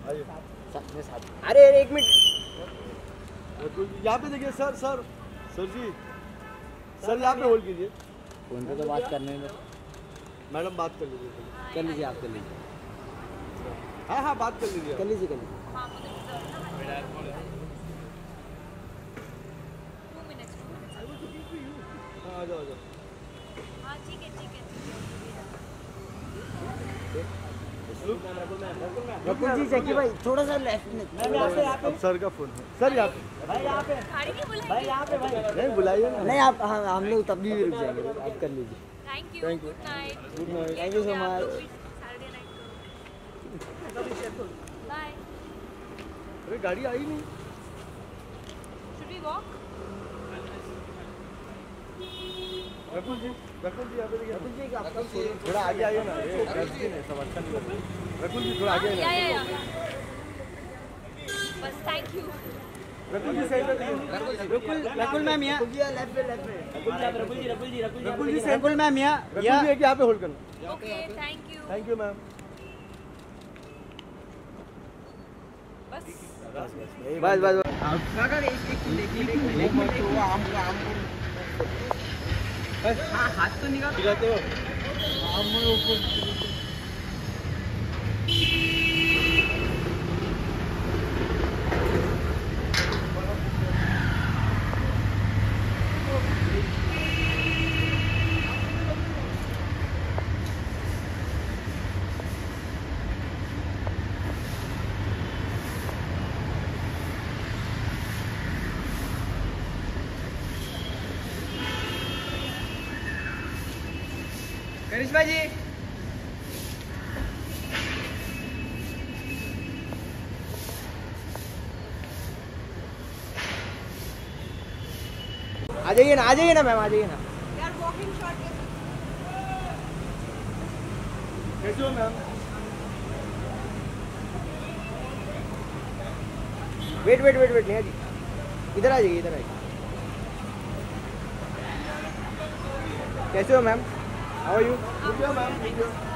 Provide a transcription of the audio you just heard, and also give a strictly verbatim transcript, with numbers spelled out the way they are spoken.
आइए अरे एक मिनट यहाँ पे देखिए sir sir sir ji sir यहाँ पे होल्ड कीजिए। फोन पे तो बात करने में मैडम बात कर लीजिए। कर लीजिए आप कर लीजिए हाँ हाँ बात कर लीजिए कर लीजिए कर लीजिए हाँ आ जाओ आ जाओ। हाँ ठीक है ठीक है रकुल जी जैकी भाई थोड़ा सा लेफ्ट में अब सर का फोन है सर यहाँ पे गाड़ी नहीं बुलाई भाई यहाँ पे भाई नहीं बुलाइए ना। नहीं आप हम हम लोग तब भी रुक जाएंगे आप कर लीजिए thank you Thank you. Good night good night. Thank you so much Saturday night bye अरे गाड़ी आई नहीं। Should we walk Rakul ji Rakul ji यहाँ पे देखिए। रकुल जी आपका थोड़ा आगे आइए ना। ये गलती है सब अच्छा नहीं होता। रकुल जी थोड़ा आगे या आइए या ना। या बस थैंक यू रकुल जी सही पे देखिए। रकुल रकुल मैम यहाँ रकुल जी लेफ्ट पे लेफ्ट पे। रकुल जी रकुल जी रकुल जी रकुल जी सही रकुल मैम यहाँ रकुल जी एक यहाँ पे होल्ड करना। Okay thank you thank you ma'am. बस बस बस हाथ तो निकाल दिखाते हो। करिश्मा जी आ जाइए ना आ जाइए ना मैम आ जाइए ना यार वॉकिंग शॉट कैसे हो ma'am? Wait wait wait wait Neha ji इधर आ जाइए इधर आइए कैसे हो मैम हाउ आर यू ठीक है मैम ठीक है।